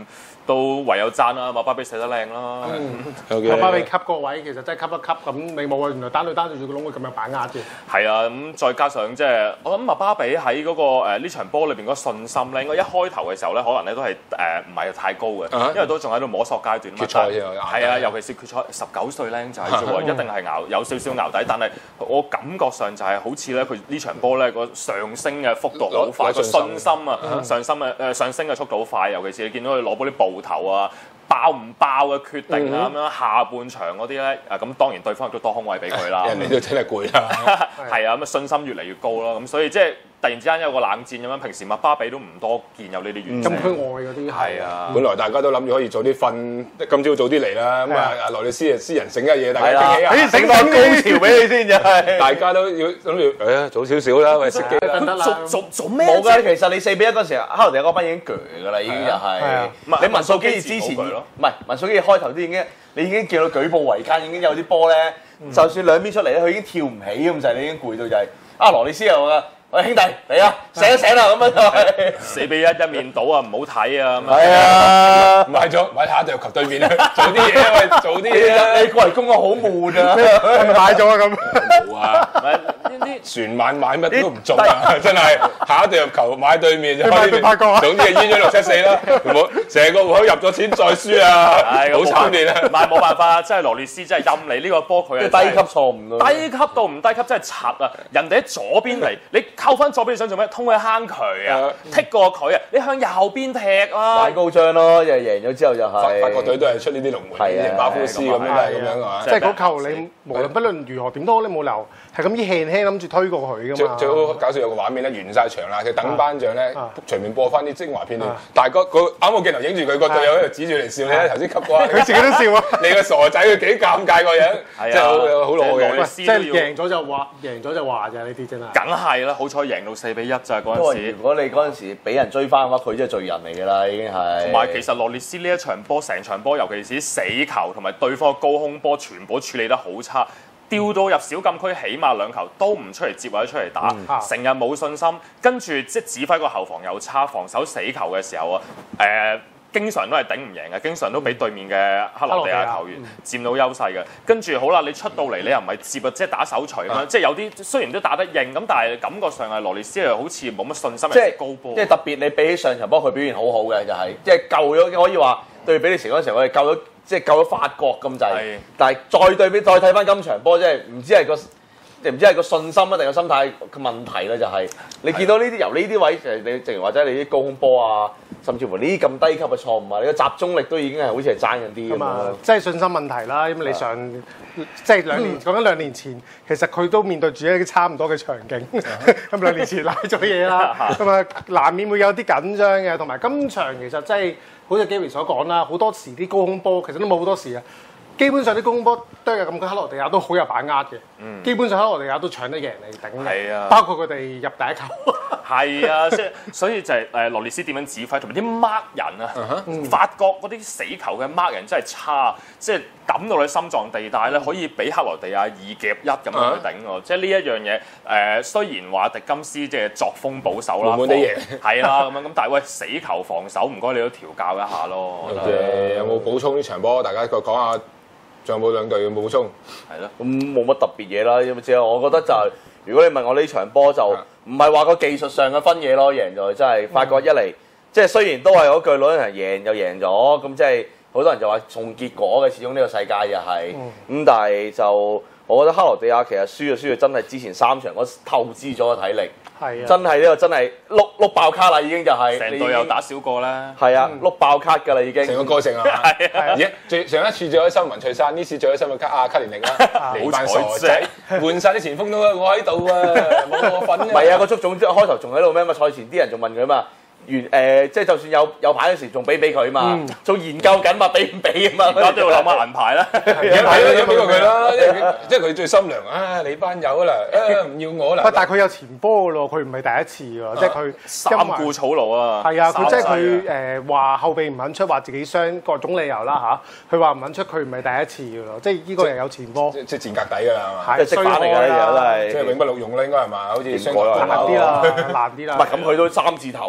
都唯有讚啦，馬巴比射得靚啦。 馬巴比吸個位其實真係吸一吸咁，你冇啊！原來單對單對住個窿會咁有把握嘅。 係啊，咁再加上即係我諗馬巴比喺嗰個誒呢場波裏邊嗰個信心咧，應該一開頭嘅時候咧，可能咧都係誒唔係太高嘅，因為都仲喺度摸索階段。 決賽啫， 係啊，尤其是決賽十九歲僆仔啫喎，一定係熬有少少熬底，但係我感覺上就係好似咧佢呢場波咧個上升嘅幅度好快，個信心啊上升嘅誒上升嘅速度好快，尤其是你見到佢攞嗰啲步頭啊。爆唔爆嘅決定啊咁樣，下半場嗰啲咧，誒咁當然對方亦都多空位俾佢啦。 人哋都真係攰啦。 係啊，咁啊信心越嚟越高咯。咁所以即係突然之間有個冷戰咁樣，平時麥巴比都唔多見有呢啲現象。 禁區外嗰啲係啊， 本來大家都諗住可以早啲瞓，今朝早啲嚟啦。咁啊，阿羅利斯啊，私人醒嘅嘢，大家傾起啊， 誒醒翻高潮俾你先就係。 大家都要諗住誒早少少啦，喂熄機啦。 得啦。 做做咩？ 冇㗎，其實你四比一嗰時候，克羅地亞嗰班已經鋸㗎啦，已經就係。你文素基之前唔係文素基開頭都已經，你已經見到舉步維艱，已經有啲波咧，就算兩邊出嚟咧，佢已經跳唔起咁滯，你已經攰到就係。阿羅利斯又話：喂兄弟嚟啊，醒一醒啦咁樣就係。四比一一面倒啊，唔好睇啊咁樣。係啊， 買咗買下就球對面啦，做啲嘢喂，做啲嘢啦。 你過嚟攻我好悶啊， 係咪買咗啊咁？ 冇啊，呢啲船晚買乜都唔中啊，真係下一隊入球買對面就開呢邊。總之係煙咗六七四啦，唔好成個戶口入咗錢再輸啊，好慘烈啊！ 唔係冇辦法，真係羅列斯真係陰你呢個波佢係低級錯誤咯， 低級到唔低級真係柒啊！人哋喺左邊嚟，你扣翻左邊想做咩？通佢坑渠啊，踢過佢啊！你向右邊踢啊！ 買高張咯，就係贏咗之後就係。 法國隊都係出呢啲龍門，贏巴夫斯咁樣咁樣係嘛？ 即係嗰球你無論不論如何點都好，你冇理由係咁依輕輕諗住推過佢㗎嘛。 最好搞笑有個畫面咧，完晒場啦，佢等班長咧隨便播翻啲精華片段，但係個個啱個鏡頭影住佢個隊友喺度指住嚟笑咧，頭先吸過， 佢自己都笑啊！ 你個傻仔佢幾尷尬個樣，真係好好攞嘅。 即係贏咗就話，贏咗就話咋呢啲真係。 梗係啦，好彩贏到四比一咋嗰陣時。 如果你嗰陣時俾人追翻嘅話，佢真係罪人嚟㗎啦，已經係。 同埋其實洛列斯呢一場波，成場波，尤其是死球同埋對方嘅高空波，全部處理得好差。掉到入小禁區，起碼兩球都唔出嚟接或者出嚟打，成日冇信心，跟住即係指揮個後防又差，防守死球嘅時候啊，誒、呃、經常都係頂唔贏嘅，經常都俾對面嘅克羅地亞球員佔到優勢嘅。跟住好啦，你出到嚟你又唔係接啊，即係打手錘咁樣，即係有啲雖然都打得硬，咁但係感覺上係羅列斯又好似冇乜信心， 即係高波。 即係特別你比起上場波，佢表現好好嘅就係、是，即係救咗可以話對比利時嗰陣時，我哋救咗。即係救咗法國咁滯，但係再對比再睇翻今場波，即係唔知係個，唔知係個信心啊定個心態嘅問題啦，就係、是、你見到呢啲由呢啲位誒，你正如或者你啲高空波啊，甚至乎呢啲咁低級嘅錯誤啊，你個集中力都已經係好似係爭緊啲咁啊， 即係信心問題啦。因為你上即係兩年講緊兩年前，其實佢都面對住一啲差唔多嘅場景，咁兩年前賴咗嘢啦，咁啊難免會有啲緊張嘅，同埋今場其實真係。好似 Gary 所講啦，好多時啲高空波其實都冇好多時啊。基本上啲高空波都係咁，佢克羅地亞都好有把握嘅。嗯、基本上克羅地亞都搶得贏你頂嘅， 啊、 包括佢哋入第一球。 係啊，即係所以就係誒羅列斯點樣指揮，同埋啲 mark 人啊，嗯、法國嗰啲死球嘅 mark 人真係差，即係揼到你心臟地帶咧，可以俾克羅地亞二夾一咁樣去頂喎。即係呢一樣嘢誒，雖然話迪金斯即係作風保守啦， 悶悶哋係啦咁樣，咁但係喂死球防守唔該你都調教一下咯。 誒有冇補充呢場波？大家個講下。仲有冇兩隊要補充？ 係咯，咁冇乜特別嘢啦，因為只係我覺得就係、是，如果你問我呢場波就唔係話個技術上嘅分嘢咯，贏咗真係法國一嚟，即係雖然都係嗰句攞人贏就贏咗，咁即係好多人就話重結果嘅，始終呢個世界又係，咁、嗯、但係就我覺得克羅地亞其實輸就輸就真係之前三場嗰透支咗個體力。係啊！真係呢個真係碌碌爆卡啦，已經就係成隊又打少個啦。 係啊，碌爆卡㗎啦已經。 成個過程啊！係啊！而家最上一次最開心文翠珊，呢次最開心嘅卡啊卡連力啦，你班傻仔換晒啲前鋒都我喺度啊，冇我份。 唔係啊，個足總開頭仲喺度咩嘛？賽前啲人仲問佢嘛。原誒、呃、即係就算有有牌嗰時，仲俾俾佢嘛，仲、嗯、研究緊嘛，俾唔俾啊嘛， 而家都要諗下銀牌啦， 而家係咯，要俾過佢啦，即係佢最心涼啊！你班友啦，啊唔要我啦。 但係佢有前波嘅咯，佢唔係第一次喎，啊、即係佢三顧草廬啊。 係啊，佢即係佢誒話後備唔肯出，話自己傷各種理由啦吓，佢話唔肯出，佢唔係第一次嘅咯，即係呢個又有前波， 即係賤格底㗎啦，係嘛？ 即係識翻嚟㗎啦，都係即係永不錄用啦，應該係嘛？好似難啲啦，難啲啦。 唔係咁，佢都三字頭啦，你都好。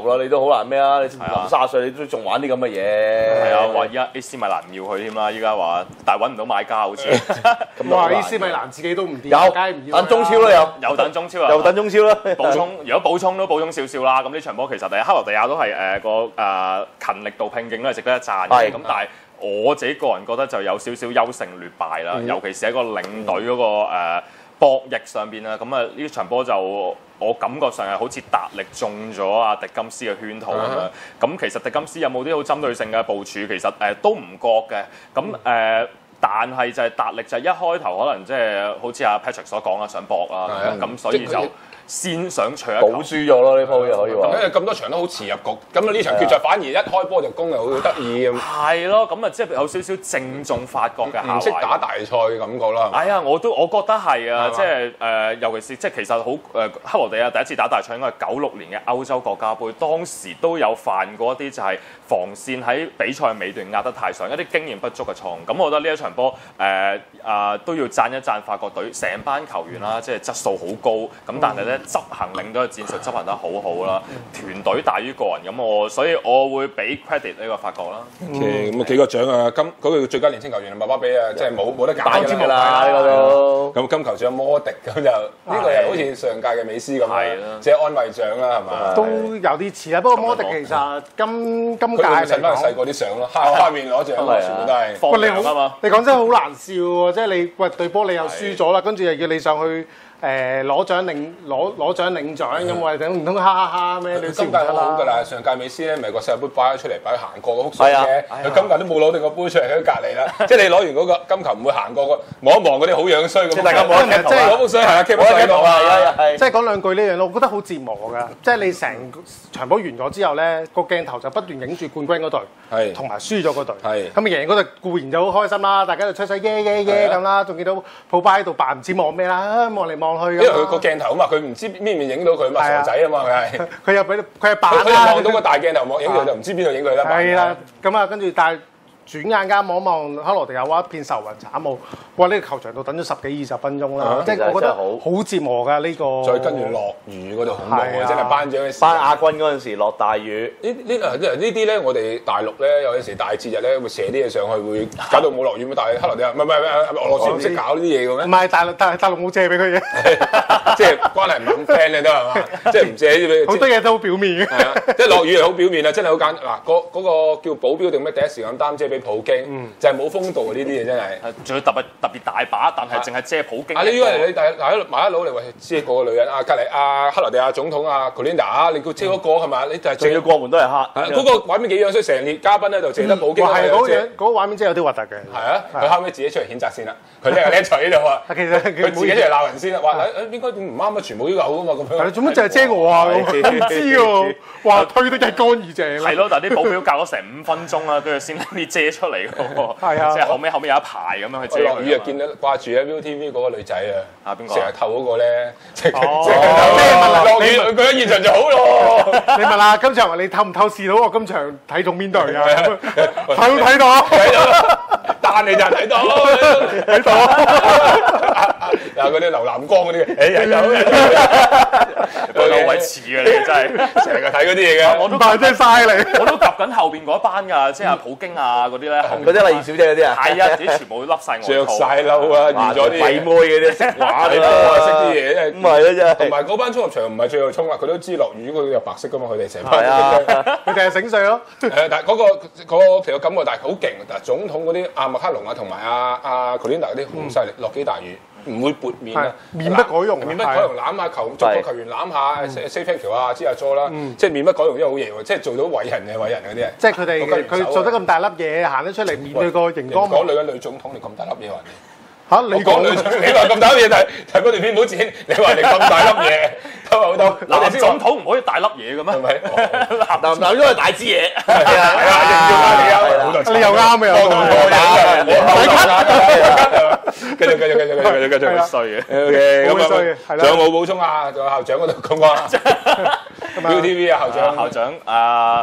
好難咩啊？你臨卅歲你都仲玩啲咁嘅嘢。 係啊，話依家 A C 米蘭唔要佢添啦，依家話，但係揾唔到買家好似。 咁話 A C 米蘭自己都唔掂， 有梗係唔要。 等中超啦有， 有等中超啊， 又等中超啦。 補充，如果補充都補充少少啦。咁呢場波其實誒克羅地亞都係誒個誒勤力度拼勁都係值得一讚嘅。咁但係我自己個人覺得就有少少優勝劣敗啦，尤其是喺個領隊嗰個誒博弈上邊啦。咁啊呢場波就我感覺上係好似達力中咗阿迪金斯嘅圈套咁樣。咁其實迪金斯有冇啲好針對性嘅部署？其實誒都唔覺嘅。咁誒。但係就係達力就係一開頭可能即係好似阿 Patrick 所講啦，想搏啊，咁所以就先想取一球， 保輸咗咯呢鋪又可以話。 咁因為咁多場都好遲入局，咁呢場決賽反而一開波就攻又好得意咁。 係咯，咁啊即係有少少正中法國嘅下懷。 唔識打大賽嘅感覺啦。 哎呀，我都我覺得係啊，即係誒，尤其是即係其實好誒，克羅地亞第一次打大賽應該係九六年嘅歐洲國家杯，當時都有犯過一啲就係防線喺比賽尾段壓得太上，一啲經驗不足嘅錯誤。咁我覺得呢一場波誒啊都要讚一讚法國隊成班球員啦，即係質素好高。咁但係咧執行領隊嘅戰術執行得好好啦，團隊大於個人。咁我所以我會俾 credit 呢個法國啦。 咁啊幾個獎啊，金嗰個最佳年輕球員麥巴比啊，即係冇冇得揀㗎啦呢個都。 咁金球獎摩迪咁就呢個又好似上屆嘅美斯咁樣，即係安慰獎啦，係嘛？ 都有啲似啊，不過摩迪其實今今屆嚟襯翻細個啲相咯，下下面攞獎全部都係。 放喂，你好啊嘛， 你講真係好難笑喎！即係你喂對波你又輸咗啦，跟住又要你上去誒攞獎領攞攞獎領獎咁，我哋唔通哈哈哈咩？你今屆好好㗎啦，上屆美斯咧咪個世界盃擺咗出嚟，擺行過個幅相嘅，佢今屆都冇攞定個杯出嚟喺隔離啦。即係你攞完嗰個金球唔會行過個望一望嗰啲好樣衰咁。 大家冇得即係嗰幅相係啊 keep 喺度啊，係即係講兩句呢樣咯，我覺得好折磨㗎。即係你成場波完咗之後咧，個鏡頭就不斷影住冠軍嗰隊， 係同埋輸咗嗰隊， 係咁贏嗰隊固然就好開心啦，大家就吹水耶耶耶咁啦，仲見到普巴喺度扮唔知望咩啦，望嚟望去咁。 因為佢個鏡頭啊嘛，佢唔知邊面影到佢嘛，傻仔啊嘛，佢係。 佢又俾佢係扮佢啦。 望到個大鏡頭望影佢就唔知邊度影佢啦。 係啦，咁啊，跟住但係轉眼間望一望克羅地亞哇，一片愁雲慘霧，哇！呢個球場度等咗十幾二十分鐘啦，即係我覺得好折磨㗎呢個。 再跟住落雨嗰度恐怖啊！真係頒獎嘅時。 頒亞軍嗰陣時落大雨。 呢呢啊呢啲咧，我哋大陸咧有陣時大節日咧會射啲嘢上去，會搞到冇落雨咁。但係克羅地亞唔係唔係唔係俄羅斯唔識搞呢啲嘢嘅咩？ 唔係大陸大大陸冇借俾佢嘅， 即係關係唔咁 friend 咧都係嘛？即係唔借啲俾。 好多嘢都好表面嘅。 係啊，即係落雨係好表面啊！真係好簡嗱，嗰嗰個叫保鏢定咩？第一時間擔遮俾普京，就係冇風度啊！呢啲嘢真係。 仲要特別特別大把，但係淨係遮普京。 啊！你以為你大大一馬一佬嚟喂遮個女人啊？隔離啊克羅地亞總統啊 Kolinda，你叫遮嗰個係咪？你就係仲要過門都係黑。 嗰個畫面幾樣衰，成列嘉賓喺度，淨得普京。 哇！係嗰個樣嗰個畫面真係有啲核突嘅。 係啊，佢後尾自己出嚟譴責先啦。佢叻叻喺度啊！ 其實佢自己出嚟鬧人先啦，話誒應該唔啱啊，全部都有㗎嘛咁樣。 係做乜淨係遮我啊？唔知喎，哇！推得一乾二淨。 係咯，但係啲保鏢隔咗成五分鐘啦，跟住先拎啲遮出嚟嘅喎。 係啊， 即係後尾後尾有一排咁樣去遮。 落雨啊，見到掛住喺 ViuTV 嗰個女仔啊， 啊邊個？ 成日透嗰個咧，即係哦落雨佢喺現場就好咯。 你問下今場你透唔透視到我今場睇中邊隊啊？睇到睇到， 睇到，但你就睇到， 睇到。 有嗰啲劉南光嗰啲，誒有， 兩位似嘅你真係成日睇嗰啲嘢嘅。 我都但係真係嘥你。 我都及緊後邊嗰班㗎，即係阿普京啊嗰啲咧， 嗰啲麗小姐嗰啲啊， 係啊，啲全部笠晒外套， 着晒褸啊，完咗啲鬼妹嗰啲識畫你都係識啲嘢，真係咁係咯真係。 同埋嗰班衝入場唔係最後衝啊，佢都知落雨嗰啲有白色㗎嘛，佢哋成係班。 啊， 佢哋係醒水咯。 誒，但係嗰個嗰個其實感覺，但係好勁。但係總統嗰啲阿麥克龍啊，同埋阿阿 Kolinda 嗰啲好犀利，落幾大雨唔會撥面啊， 面不改容， 面不改容攬下球，中國球員攬下 Say thank you 啊，知阿 Jo 啦，即係面不改容，因為好嘢喎，即係做到偉人嘅偉人嗰啲人。 即係佢哋佢做得咁大粒嘢，行得出嚟面對個熒光幕。 講女嘅女總統，你咁大粒嘢話你嚇你講女，你話咁大粒嘢，但係睇嗰段片唔好剪，你話你咁大粒嘢都係好多。 男總統唔可以大粒嘢嘅咩？ 係咪？ 男男都係大支嘢。 係啊係啊，認要啊你啊，好多你又啱嘅又多多嘢，繼續繼續繼續繼續繼續繼續衰嘅。 OK，咁啊， 係啦。 仲有冇補充啊？仲有校長嗰度講啊？ViuTV 啊，校長校長啊。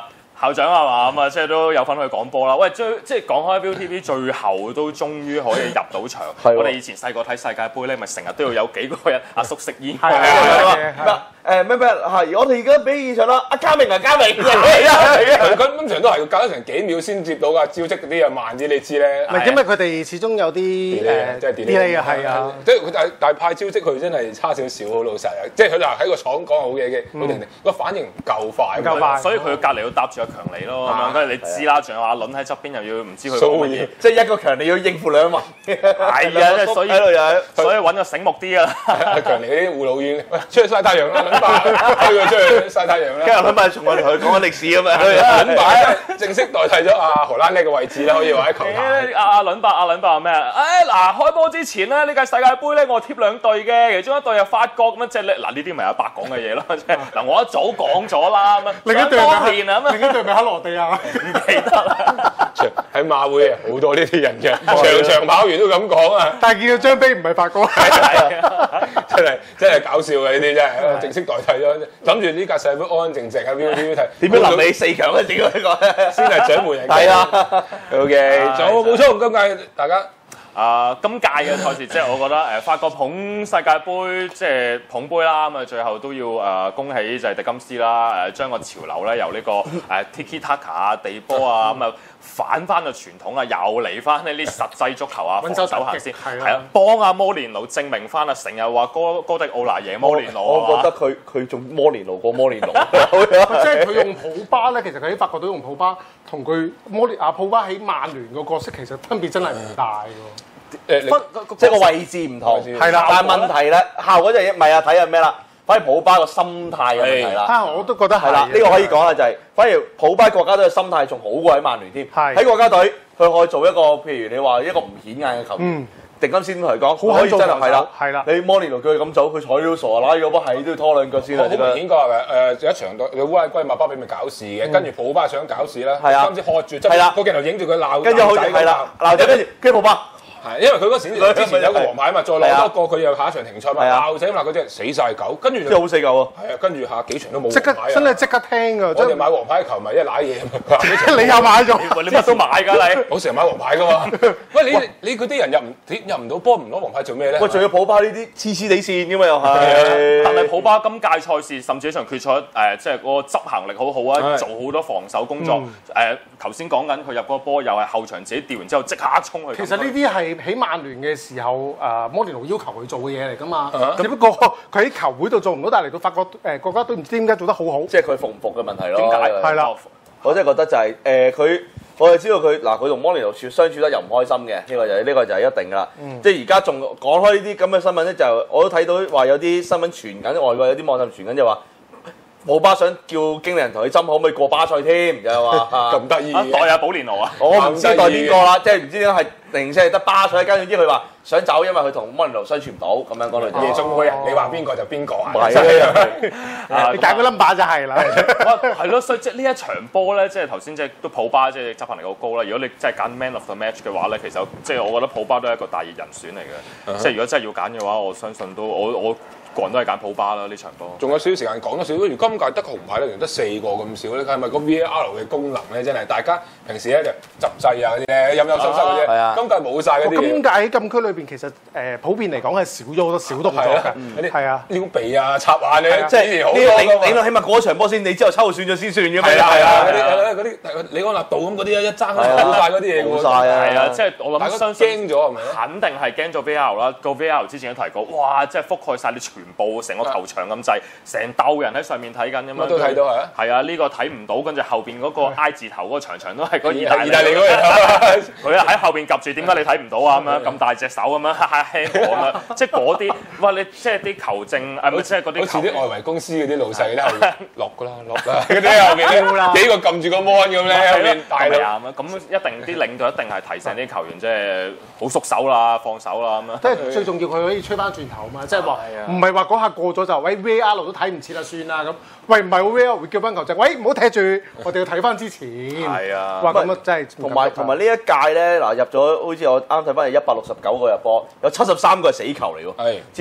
校長係嘛咁啊，即係都有份去講波啦。喂，最即係講開 V T V，最後都終於可以入到場。我哋以前細個睇世界盃咧，咪成日都要有幾個人阿叔食煙。 係啊。 誒咩咩係，我哋而家俾現場啦，阿嘉明啊，嘉明， 係啊係啊，佢通常都係隔咗成幾秒先接到㗎，招積嗰啲又慢啲，你知咧。 唔係，因為佢哋始終有啲誒即係 delay 啊，係啊。 即係佢但但係派招積佢真係差少少，好老實啊！即係佢就喺個廠講好嘢嘅，好定定個反應唔夠快， 夠快， 所以佢隔離要搭住阿強尼咯。咁樣跟住你知啦，仲有阿倫喺側邊又要唔知佢講乜嘢， 即係一個強尼要應付兩位。 係啊，即係所以所以揾個醒目啲啊！ 阿強尼啲護老院，喂，出去曬太陽啦，撚爸！出去曬太陽啦， 跟住佢咪從我同佢講緊歷史咁啊！ 倫伯正式代替咗阿荷蘭呢個位置啦，可以話喺球壇。 阿阿倫伯阿倫伯話咩啊？誒嗱，開波之前咧，呢屆世界盃咧，我貼兩隊嘅，其中一隊係法國咁樣，即係嗱呢啲咪阿伯講嘅嘢咯。即係嗱，我一早講咗啦咁樣。 另一隊當年啊咁另一隊咪克羅地亞， 唔記得啦。 喺馬會啊，好多呢啲人嘅，場場跑完都咁講啊。 但係見到張飛唔係法國， 真係真係搞笑嘅呢啲真係，正式代替咗。諗住呢屆世盃安安靜靜喺 V T V 睇， 點樣臨尾四強咧？點樣呢個先係獎門人。 係啊 ，OK，仲有冇補充？今屆大家啊，今屆嘅賽事即係我覺得誒法國捧世界盃，即係捧杯啦，咁啊最後都要誒恭喜就係迪金斯啦，誒將個潮流咧由呢個誒 Tiki Taka 啊、地波啊咁啊反翻個傳統啊，又嚟翻呢啲實際足球啊，防守行先，係啊，幫阿摩連奴證明翻啊，成日話哥哥迪奧拿贏摩連奴， 我覺得佢佢仲摩連奴過摩連奴， 即係佢用普巴咧，其實佢喺法國都用普巴，同佢摩連啊普巴喺曼聯個角色其實分別真係唔大喎。 誒， 即係個位置唔同， 係啦。 但係問題咧，效果就係唔係啊？睇下咩啦？反而普巴個心態嘅問題啦。 啊，我都覺得係啦，呢個可以講啦，就係反而普巴國家隊嘅心態仲好過喺曼聯添。喺國家隊，佢可以做一個譬如你話一個唔顯眼嘅球員。迪金斯同佢講，可以真係係啦，係啦。你摩連奴叫佢咁走，佢睬到傻啦，如果不係都要拖兩腳先啦。 好明顯講係誒，有一場對烏拉圭馬巴比咪搞事嘅，跟住普巴想搞事啦，甚至喝住，係啦，個鏡頭影住佢鬧， 跟住好似係啦，鬧仔跟住跟住普巴。 係，因為佢嗰時之前有個黃牌啊嘛，再攞多個佢又下一場停賽嘛，鬧死咁鬧嗰隻死晒狗，跟住真係好死狗啊！ 係啊，跟住下幾場都冇。 即刻真係即刻聽㗎！ 我哋買黃牌球迷一揦嘢， 你又買咗？ 你乜都買㗎你？ 我成日買黃牌㗎嘛。喂，你你嗰啲人入唔入唔到波唔攞黃牌做咩咧？ 喂，仲要普巴呢啲黐黐地線㗎嘛又係。 但係普巴今屆賽事甚至一場決賽誒，即係個執行力好好啊，做好多防守工作。誒頭先講緊佢入嗰個波又係後場自己調完之後即刻衝去。 其實呢啲係喺曼聯嘅時候，誒摩連奴要求佢做嘅嘢嚟㗎嘛。只不過佢喺球會度做唔到，但係嚟到法國誒國家隊唔知點解做得好好。 即係佢服唔服嘅問題咯。 點解？ 係啦， 我真係覺得就係誒佢，我哋知道佢嗱佢同摩連奴處相處得又唔開心嘅，呢個就係呢個就係一定㗎啦。即係而家仲講開呢啲咁嘅新聞咧，就我都睇到話有啲新聞傳緊，外國有啲網站傳緊就話。普巴想叫經理人同佢斟可唔可以過巴塞添，就係話咁得意代阿保連奴啊！ 我唔知代邊個啦，即係唔知點解係零舍係得巴塞，跟住之佢話想走，因為佢同摩連奴相處唔到，咁樣講嚟。 夜總會啊，你話邊個就邊個啊？ 係啊，你揀個 number 就係啦。 係咯，所以即係呢一場波咧，即係頭先即係都普巴即係執行力好高啦。如果你真係揀 man of the match 嘅話咧，其實即係我覺得普巴都係一個大熱人選嚟嘅。即係如果真係要揀嘅話，我相信都我我。個人都係揀普巴啦呢場波。仲有少少時間講多少，如今屆得紅牌咧，得四個咁少咧，係咪個 V A R 嘅功能咧？真係大家平時咧就執掣啊嗰啲咧，飲飲收收嗰啲，今屆冇晒嗰啲嘢。 今屆喺禁區裏邊其實誒普遍嚟講係少咗好多小動作嘅，係啊， 撩鼻啊、插眼咧， 即係呢個你你起碼過場波先，你之後抽算咗先算嘅嘛。 係啊係啊，嗰啲嗰啲李安納度咁嗰啲一爭冇晒嗰啲嘢冇曬啊！ 係啊，即係我諗相信驚咗係咪？ 肯定係驚咗 V A R 啦。個 V A R 之前都提過，哇！即係覆蓋晒你全部成個球場咁滯，成竇人喺上面睇緊咁樣。 都睇到係啊！ 係啊，呢個睇唔到，跟住後邊嗰個 I 字頭嗰個場場都係個意大利。 意大利嗰個佢喺後邊夾住，點解你睇唔到啊？咁樣咁大隻手咁樣輕咁樣，即係嗰啲，哇！你即係啲球證誒，即係嗰啲。 好似啲外圍公司嗰啲老細咧，落㗎啦，落啦，嗰啲後邊幾個撳住個 mon 咁咧，後邊大啦。 咁一定啲領隊一定係提醒啲球員，即係好縮手啦、放手啦咁樣。 即係最重要，佢可以吹翻轉頭嘛，即係話唔係話嗰下過咗就喂 V A R 都睇唔切啦，算啦咁。喂，唔係喎 V A R 會叫翻球證，喂唔好踢住，我哋要睇翻之前。 係啊， 哇咁啊真係。 同埋同埋呢一屆咧，嗱入咗好似我啱睇翻係一百六十九個入波，有七十三個係死球嚟喎。係，佔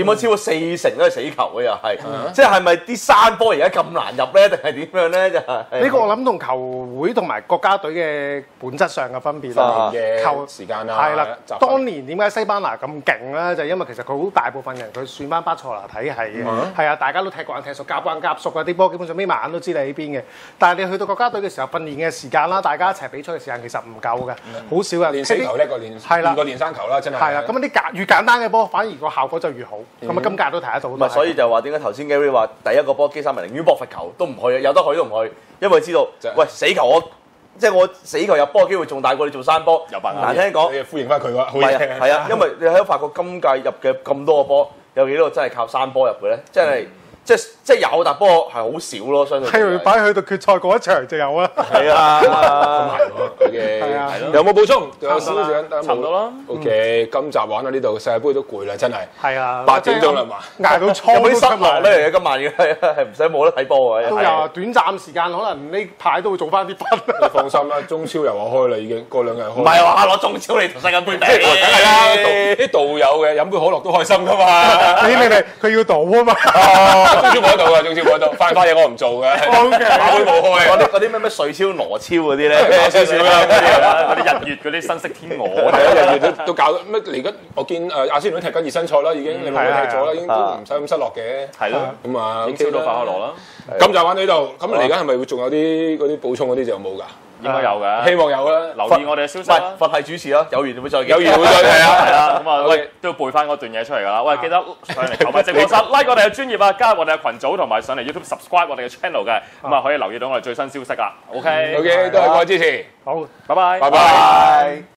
點樣超過四成都係死球嘅又係，即係係咪啲山波而家咁難入咧，定係點樣咧？就係呢個我諗同球會同埋國家隊嘅本質上嘅分別啦。 嘅時間啊， 係啦，當年點解西班牙咁勁咧？就係因為其實佢好大部分人佢選翻巴塞羅體系嘅，係啊，大家都踢慣踢熟，夾慣夾熟啊，啲波基本上眯埋眼都知你喺邊嘅。但係你去到國家隊嘅時候，訓練嘅時間啦，大家一齊比賽嘅時間其實唔夠嘅，好少嘅。 練死球叻過練係啦， 練過練生球啦，真係。 係啦，咁啲簡越簡單嘅波，反而個效果就越好。咁啊，今屆都睇得到。 唔係，所以就話點解頭先 Gary 話第一個波基三文寧願搏罰球都唔去，有得去都唔去，因為知道喂死球我即係我死球入波嘅機會仲大過你做山波。 有辦法。 難聽講， 歡迎翻佢喎。 係啊係啊，因為你喺發覺今屆入嘅咁多個波，有幾多個真係靠山波入嘅咧？真係。即係即係有，但波係好少咯，相對係擺去到決賽嗰一場就有啦。 係啊， 咁係喎，佢嘅有冇補充？有少少時間， 差唔多啦。 OK，今集玩到呢度，世界盃都攰啦，真係。 係啊， 八點鐘啦嘛， 捱到初有冇啲失落咧？今晚嘅係唔使冇得睇波嘅。 都有啊，短暫時間可能呢排都會做翻啲分。 你放心啦，中超又話開啦，已經過兩日開。 唔係話攞中超嚟同世界盃比， 梗係啦，啲道友嘅飲杯可樂都開心噶嘛。 你明明佢要賭啊嘛。 中超冇得賭啊！中超冇得賭，快快嘢我唔做嘅。馬會冇開。 嗰啲嗰啲咩咩瑞超、羅超嗰啲咧， 講少少啦。 嗰啲日月嗰啲新式天鵝， 係啊，日月都都搞乜嚟緊？我見誒阿仙奴踢緊熱身賽啦，已經你冇踢咗啦，已經都唔使咁失落嘅。 係咯， 咁啊， 英超都快開鑼啦。 咁就玩到呢度。咁嚟緊係咪會仲有啲嗰啲補充嗰啲就冇㗎？ 應該有嘅， 希望有啦。 留意我哋嘅消息啦。 佛系主持啦，有緣會再見。 有緣會再睇啊！ 係啊，咁啊，喂，都要背翻嗰段嘢出嚟㗎啦。喂，記得上嚟球迷直播室 like 我哋嘅專頁啊，加入我哋嘅群組，同埋上嚟 YouTube subscribe 我哋嘅 channel 嘅，咁啊可以留意到我哋最新消息啦。OK，OK， 多謝各位支持。 好， 拜拜， 拜拜。